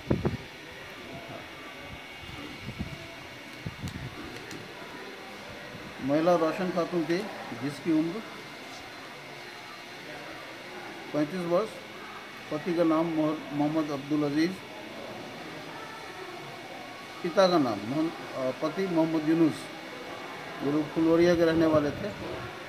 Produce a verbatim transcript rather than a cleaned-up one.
महिला रोशन खातून थी जिसकी उम्र पैंतीस वर्ष। पति का नाम मोहम्मद अब्दुल अजीज़। पिता का नाम पति मोहम्मद यूनुस, जो लोग फुलवरिया के रहने वाले थे।